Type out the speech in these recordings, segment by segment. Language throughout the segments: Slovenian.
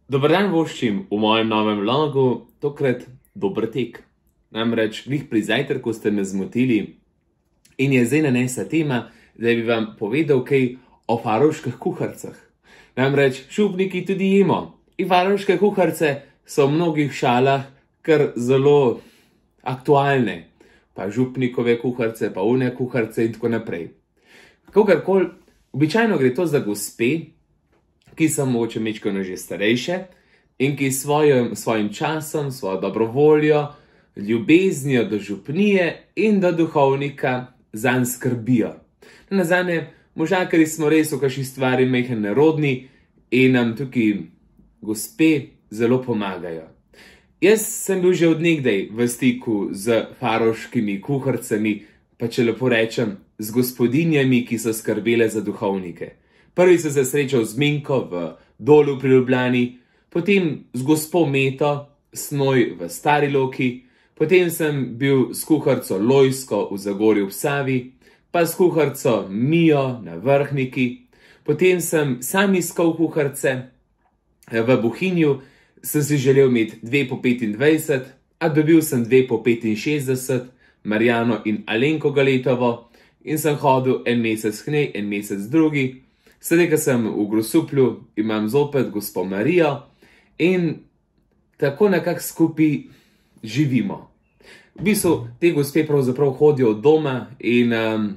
Dober dan voščim v mojem novem vlogu, tokrat dober tek. Namreč, glih pri zajtrku ste me zmotili in je zdaj nanesa tema, da bi vam povedal kaj o farovških kuharcah. Namreč, župniki tudi jemo in farovške kuharce so v mnogih šalah kar zelo aktualne. Pa župnikove kuharce, pa one kuharce in tako naprej. Kakorkoli, običajno gre to za gospe, ki so mogoče majčkeno že starejše in ki svojim časom, svojo dobro voljo, ljubeznijo do župnije in do duhovnika zanj skrbijo. Nazadnje, možakarji smo res v kakšni stvari majhen nerodni in nam tukaj gospe zelo pomagajo. Jaz sem bil že od nekdaj v stiku z farovškimi kuharcami, pa če lepo rečem, z gospodinjami, ki so skrbele za duhovnike. Prvi sem se srečal z Minko v Dolu pri Ljubljani, potem z gospo Meto, Snoj v Stari Loki, potem sem bil s kuharco Lojsko v Zagorju v Savi, pa s kuharco Mijo na Vrhniki, potem sem sam iskal kuharce, v Bohinju sem si želel imeti 2 po 25, a dobil sem 2 po 65, Marjano in Alenko Galetovo, in sem hodil en mesec k njej, en mesec drugi. Sedaj, ko sem v Grosuplju, imam zopet gospo Marijo in tako nekako skupaj živimo. V bistvu te gospe pravzaprav hodijo od doma in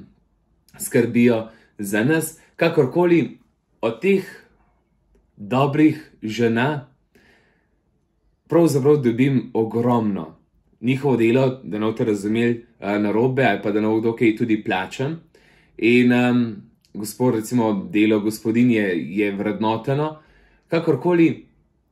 skrbijo za nas, kakorkoli od teh dobrih žena pravzaprav dobim ogromno. Njihovo delo, da ne boste razumeli narobe ali pa da ne bo kdo kaj tudi plačan. In recimo delo gospodinje je vrednoteno. Kakorkoli,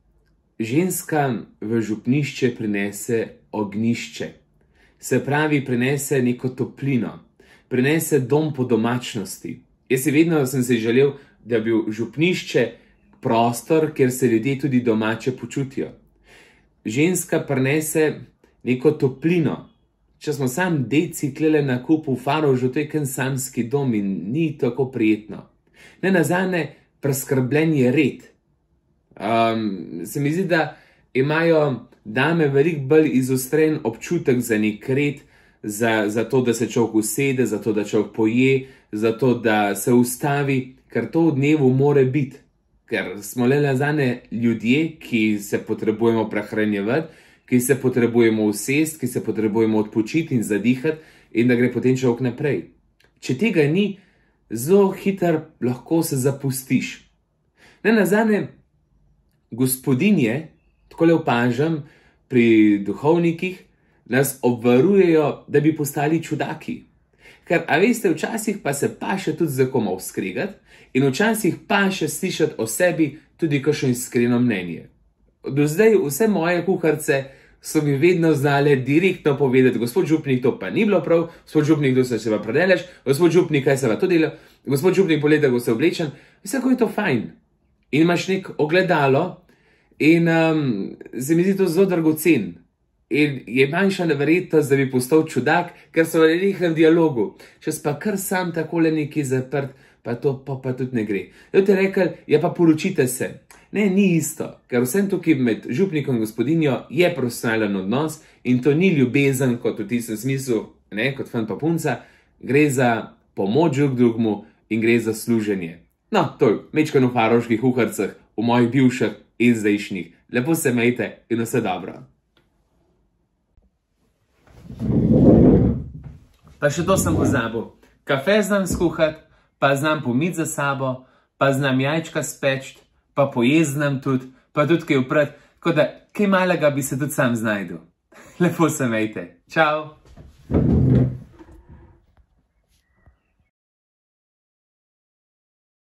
ženska v župnišče prinese ognjišče. Se pravi, prinese neko toplino, prinese dom po domačnosti. Jaz sem si želel, da bi bil župnišče prostor, kjer se ljudje tudi domače počutijo. Ženska prinese neko toplino. Če smo sam deci tlele na kupu v Farovžu, to je ken samski dom in ni tako prijetno. Nenazadnje, preskrbljen je red. Se mi zdi, da imajo dame veliko bolj izostren občutek za nek red, za to, da se človek usede, za to, da človek poje, za to, da se ustavi, ker to v dnevu more biti. Ker smo le nazadnje ljudje, ki se potrebujemo prehranjevati, ki se potrebujemo usesti, ki se potrebujemo odpočiti in zadihati in da gre potem človek naprej. Če tega ni, zelo hitro lahko se zapustiš. Nenazadnje, gospodinje, takole opažam pri duhovnikih, nas obvarujejo, da bi postali čudaki. Ker, a veste, včasih pa se paše tudi za komu skregati in včasih paše slišati o sebi tudi kakšno iskreno mnenje. Do zdaj vse moje kuharce so mi vedno znale direktno povedati: gospod župnik, to pa ni bilo prav, gospod župnik, to se pa predelaš, gospod župnik, kaj se pa to dela, gospod župnik, pogleda, ko se oblečen. Vsako je to fajn. In imaš nek ogledalo in se mi zdi to zelo dragocen. In je manjša verjetnost, da bi postal čudak, ker so v nekem dialogu. Če pa kar sam takole nekaj zaprt, pa to pa tudi ne gre. Da te rekli, ja pa poročite se. Ne, ni isto, ker vsem tukaj med župnikom in gospodinjo je profesionalen odnos in to ni ljubezen kot v tistem smislu, ne, kot fan pa punca, gre za pomoč drug drugmu in gre za služenje. No, to je majčkeno v farovških kuharcah, v mojih bivših in zdajšnjih. Lepo se imejte in vse dobro. Pa še to sem pozabil. Kafe znam skuhati, pa znam pomiti za sabo, pa znam jajčka speč, pa pojesti znam tudi, pa tudi kaj oprati, tako da kaj malega bi se tudi sam znajdel. Lepo se imejte. Čau!